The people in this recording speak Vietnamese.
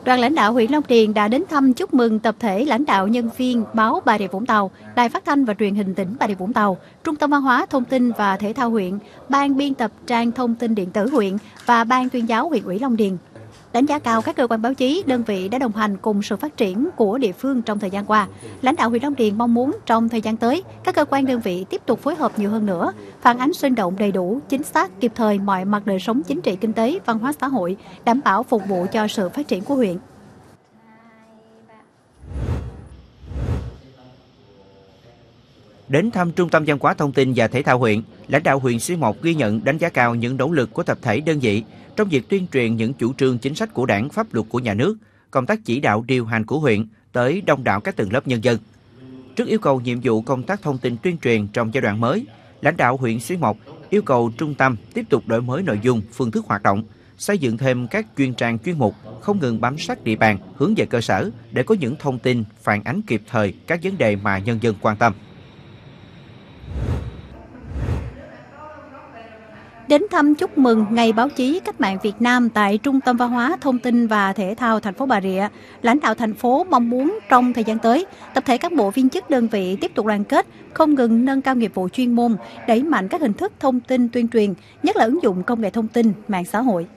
Đoàn lãnh đạo huyện Long Điền đã đến thăm chúc mừng tập thể lãnh đạo nhân viên báo Bà Rịa Vũng Tàu, Đài Phát thanh và Truyền hình tỉnh Bà Rịa Vũng Tàu, Trung tâm Văn hóa Thông tin và Thể thao huyện, Ban biên tập trang thông tin điện tử huyện và Ban tuyên giáo huyện ủy Long Điền. Đánh giá cao các cơ quan báo chí, đơn vị đã đồng hành cùng sự phát triển của địa phương trong thời gian qua. Lãnh đạo huyện Long Điền mong muốn trong thời gian tới, các cơ quan đơn vị tiếp tục phối hợp nhiều hơn nữa, phản ánh sinh động đầy đủ, chính xác, kịp thời mọi mặt đời sống chính trị, kinh tế, văn hóa xã hội, đảm bảo phục vụ cho sự phát triển của huyện. Đến thăm Trung tâm Văn hóa Thông tin và Thể thao huyện, lãnh đạo huyện Xuyên Mộc ghi nhận đánh giá cao những nỗ lực của tập thể đơn vị trong việc tuyên truyền những chủ trương chính sách của Đảng, pháp luật của nhà nước, công tác chỉ đạo điều hành của huyện tới đông đảo các tầng lớp nhân dân. Trước yêu cầu nhiệm vụ công tác thông tin tuyên truyền trong giai đoạn mới, lãnh đạo huyện Xuyên Mộc yêu cầu trung tâm tiếp tục đổi mới nội dung, phương thức hoạt động, xây dựng thêm các chuyên trang chuyên mục, không ngừng bám sát địa bàn, hướng về cơ sở để có những thông tin phản ánh kịp thời các vấn đề mà nhân dân quan tâm. Đến thăm chúc mừng Ngày Báo chí Cách mạng Việt Nam tại Trung tâm Văn hóa Thông tin và Thể thao thành phố Bà Rịa, lãnh đạo thành phố mong muốn trong thời gian tới, tập thể cán bộ viên chức đơn vị tiếp tục đoàn kết, không ngừng nâng cao nghiệp vụ chuyên môn, đẩy mạnh các hình thức thông tin tuyên truyền, nhất là ứng dụng công nghệ thông tin, mạng xã hội.